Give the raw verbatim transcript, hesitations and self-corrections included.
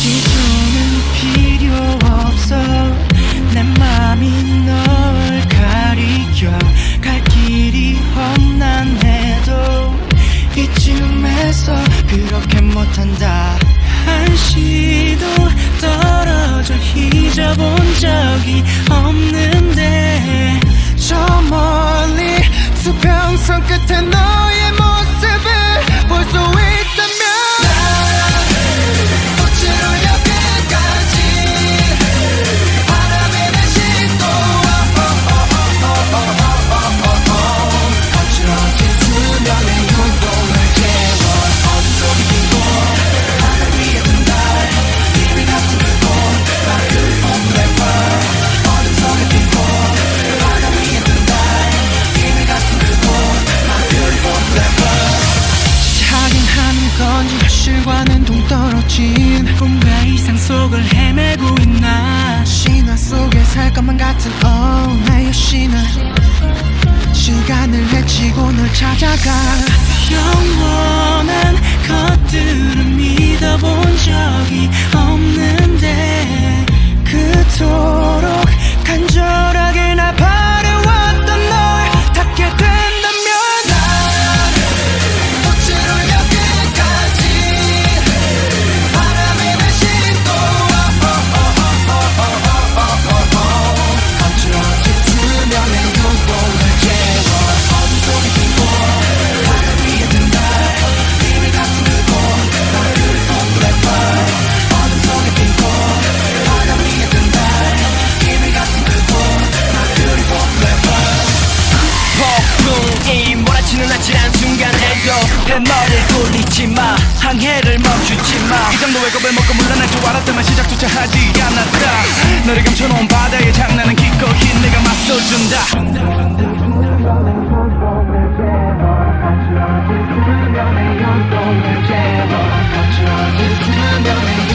기준은 필요 없어. 내 맘이 널 가리켜. 갈 길이 험난해도 이쯤에서 그렇게 못한다. 한시도 떨어져 잊어본 적이 없는데 저 멀리 수평선 끝에 너의 모습을 볼 수 있다면 어찌로 여기까지 바람에 내싣고 거칠어진 수면의 눈동을 채워 어둠 속에 빈 곳 하늘 위에 뜬 달 비밀 같은 그곳 My beautiful black pearl 어둠 속에 빈 곳 하늘 위에 뜬 달 비밀 같은 그곳 My beautiful black pearl 하긴 하는 건지 현실과는 동떨어진 꿈과 이상 속을 헤매고 있나. 신화 속에 살 것만 같은 oh 나의 신화 시간을 헤치고 널 찾아가. 영원한 것들을 믿어본 적이 없는데 그토록 간절하게 나 바래왔던 널 닿게 된다면 어찌로 여기까지 바람에 내싣고 거칠어진 수면의 눈동을 채워 어둠 속에 빈 곳 하늘 위에 뜬 달 비밀 같은 그곳 My beautiful black pearl 어둠 속에 빈 곳 하늘 위에 뜬 달 비밀 같은 그곳 My beautiful black pearl 폭풍이 몰아치는 아찔한 순간에도 내 머리를 굴리지 마. 항해를 멈추지 마. 이 정도의 겁을 먹고 물러날 줄 알았다면 시작조차 하지 않았다. 너를 감춰놓은 바다의 장난은 기꺼이 내가 맞서준다.